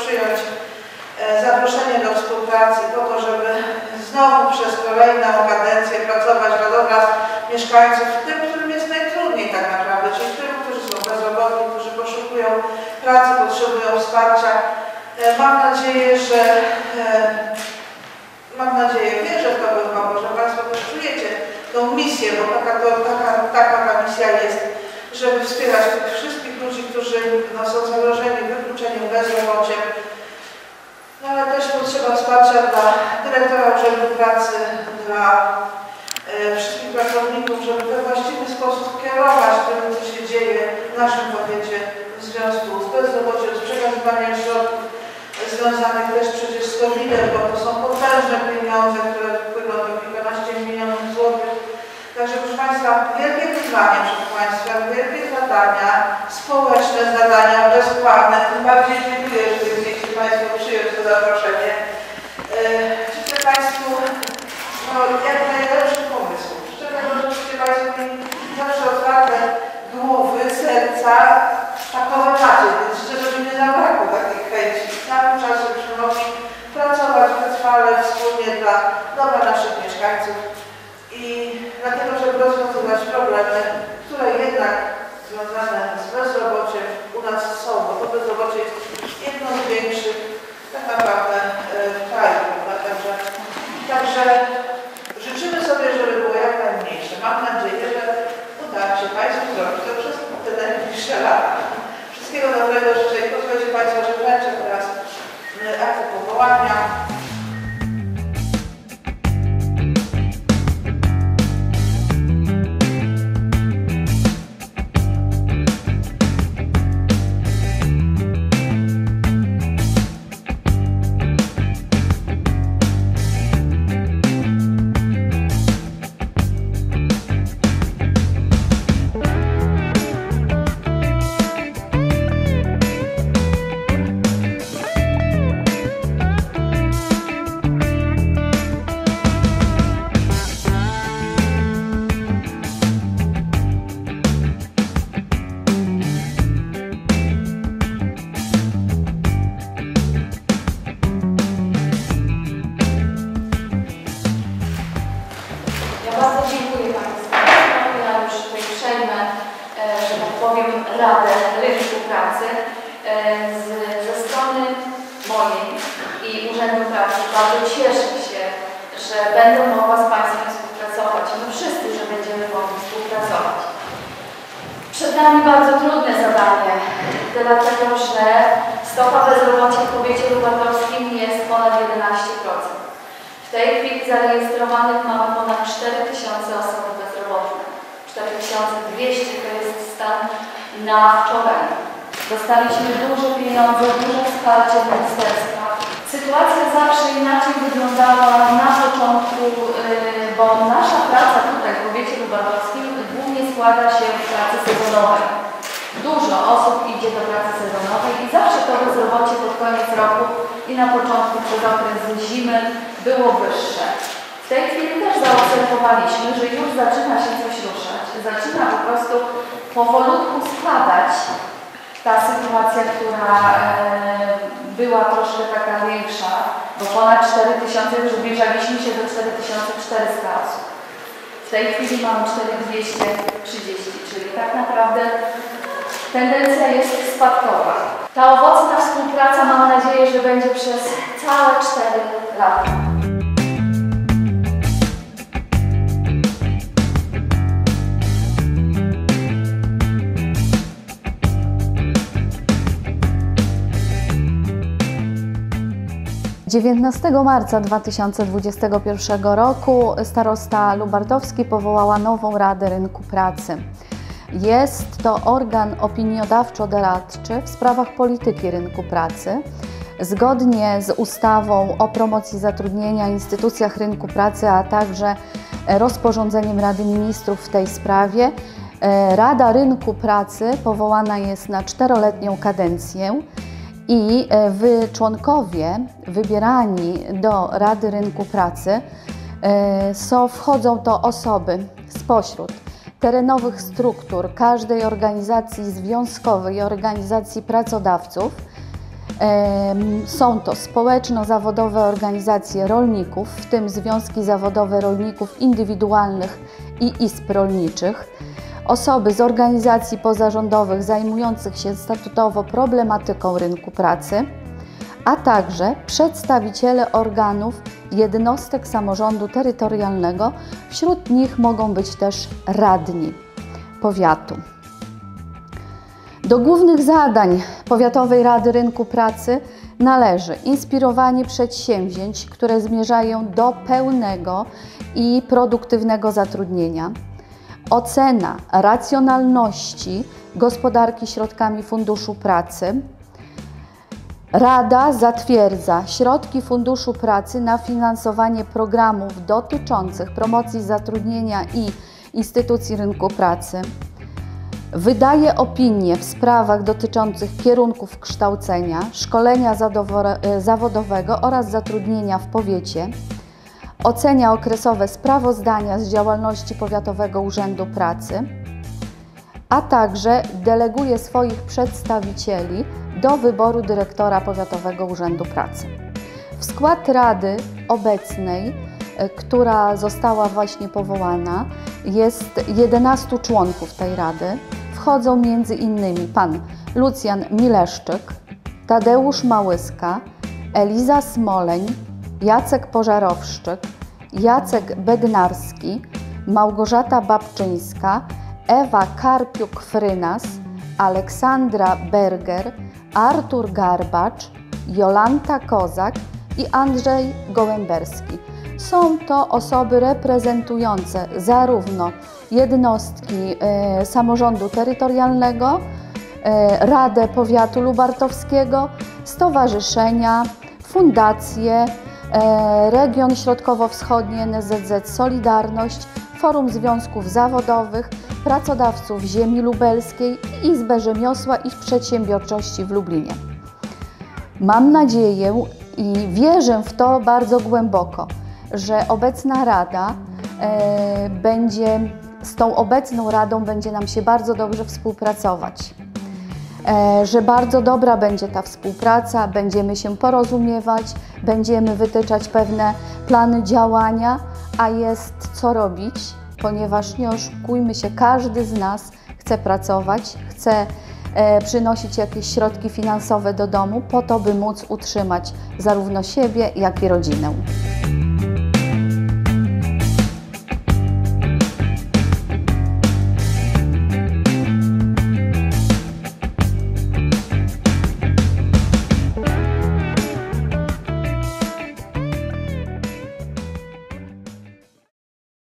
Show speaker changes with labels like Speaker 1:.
Speaker 1: przyjąć zaproszenie do współpracy po to, żeby znowu przez kolejną kadencję pracować na dobra mieszkańców, tym, którym jest najtrudniej tak naprawdę, czyli tym, którzy są bezrobotni, którzy poszukują pracy, potrzebują wsparcia. Mam nadzieję, wierzę w to głęboko, że Państwo też czujecie tą misję, bo taka misja jest, żeby wspierać tych wszystkich ludzi, którzy są zagrożeni wykluczeniem, bezrobociem. No ale też potrzeba wsparcia dla dyrektora Urzędu Pracy, dla wszystkich pracowników, żeby we właściwy sposób kierować tym, co się dzieje w naszym powiecie w związku z bezrobociem, z przekazywaniem środków związanych też przecież z COVID-em, bo to są potężne pieniądze, które wpłyną do kilkanaście milionów złotych. Także proszę Państwa, wielkie wyzwanie przed Państwem, wielkie zadania, społeczne zadania, bezpłatne. Tym bardziej dziękuję, że chcieliście Państwo przyjąć to zaproszenie. Życzę Państwu jak najlepszych pomysłów. Życzę tego, żebyście Państwo mieli zawsze otwarte głowy, serca, takowe macie, więc życzę, żeby nie zabrakło takich chęci. Cały czas przynosi pracować wytrwale wspólnie dla dobra naszych mieszkańców i dlatego, żeby rozwiązywać problemy, które jednak związane z bezrobociem u nas są, bo to bezrobocie jest jedną z większych tak naprawdę w kraju. Także życzymy sobie, żeby było jak najmniejsze. Mam nadzieję, że uda się Państwu zrobić to przez te najbliższe lata. Wszystkiego dobrego życzę i pozwólcie Państwo, że wręczę teraz akty powołania.
Speaker 2: Radę Rynku Pracy ze strony mojej i Urzędu Pracy. Bardzo cieszę się, że będę mogła z Państwem współpracować. My wszyscy, że będziemy mogli współpracować. Przed nami bardzo trudne zadanie, dlatego że stopa bezrobocia w powiecie lubelszowskim jest ponad 11%. W tej chwili zarejestrowanych mamy ponad 4000 osób bezrobotnych. 4200 to jest stan na wczoraj. Dostaliśmy duże pieniądze, duże wsparcie ministerstwa. Sytuacja zawsze inaczej wyglądała na początku, bo nasza praca tutaj w powiecie lubelszowskim głównie składa się w pracy sezonowej. Dużo osób idzie do pracy sezonowej i zawsze to bezrobocie pod koniec roku i na początku przez okres zimy było wyższe. W tej chwili też zaobserwowaliśmy, że już zaczyna się coś ruszać. Zaczyna po prostu powolutku spadać ta sytuacja, która była troszkę taka większa, bo ponad 4000 już zbliżaliśmy się do 4400 osób. W tej chwili mamy 4230, czyli tak naprawdę tendencja jest spadkowa. Ta owocna współpraca, mam nadzieję, że będzie przez całe 4 lata.
Speaker 3: 19 marca 2021 roku starosta lubartowski powołała nową Radę Rynku Pracy. Jest to organ opiniodawczo-doradczy w sprawach polityki rynku pracy. Zgodnie z ustawą o promocji zatrudnienia, instytucjach rynku pracy, a także rozporządzeniem Rady Ministrów w tej sprawie, Rada Rynku Pracy powołana jest na 4-letnią kadencję i członkowie wybierani do Rady Rynku Pracy wchodzą to osoby spośród terenowych struktur każdej organizacji związkowej i organizacji pracodawców, Są to społeczno-zawodowe organizacje rolników, w tym związki zawodowe rolników indywidualnych i izb rolniczych, osoby z organizacji pozarządowych zajmujących się statutowo problematyką rynku pracy, a także przedstawiciele organów jednostek samorządu terytorialnego. Wśród nich mogą być też radni powiatu. Do głównych zadań Powiatowej Rady Rynku Pracy należy inspirowanie przedsięwzięć, które zmierzają do pełnego i produktywnego zatrudnienia, ocena racjonalności gospodarki środkami Funduszu Pracy. Rada zatwierdza środki Funduszu Pracy na finansowanie programów dotyczących promocji zatrudnienia i instytucji rynku pracy. Wydaje opinie w sprawach dotyczących kierunków kształcenia, szkolenia zawodowego oraz zatrudnienia w powiecie. Ocenia okresowe sprawozdania z działalności Powiatowego Urzędu Pracy, a także deleguje swoich przedstawicieli do wyboru dyrektora Powiatowego Urzędu Pracy. W skład Rady obecnej, która została właśnie powołana, jest 11 członków tej Rady. Wchodzą m.in. pan Lucjan Mileszczyk, Tadeusz Małyska, Eliza Smoleń, Jacek Pożarowszczyk, Jacek Bednarski, Małgorzata Babczyńska, Ewa Karpiuk-Frynas, Aleksandra Berger, Artur Garbacz, Jolanta Kozak i Andrzej Gołęberski. Są to osoby reprezentujące zarówno jednostki samorządu terytorialnego, Radę Powiatu Lubartowskiego, stowarzyszenia, fundacje, Region Środkowo-Wschodni NSZZ Solidarność, Forum Związków Zawodowych, Pracodawców Ziemi Lubelskiej i Izbę Rzemiosła i Przedsiębiorczości w Lublinie. Mam nadzieję i wierzę w to bardzo głęboko, że obecna Rada z tą obecną Radą będzie nam się bardzo dobrze współpracować, że bardzo dobra będzie ta współpraca, będziemy się porozumiewać, będziemy wytyczać pewne plany działania, a jest co robić, ponieważ nie oszukujmy się, każdy z nas chce pracować, chce przynosić jakieś środki finansowe do domu po to, by móc utrzymać zarówno siebie, jak i rodzinę.